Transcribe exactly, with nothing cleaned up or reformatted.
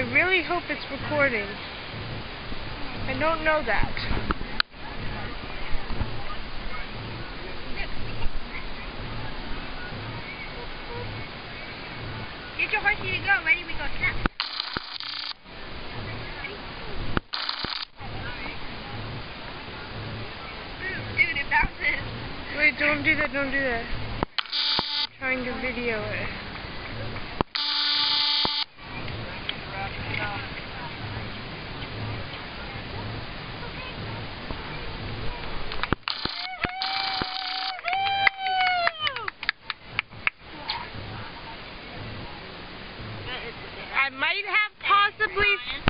really hope it's recording. I don't know that. Get your horsey to go. Ready? We go. Snap. Dude, it bounces. Wait, don't do that, don't do that. I'm trying to video it. I might have possibly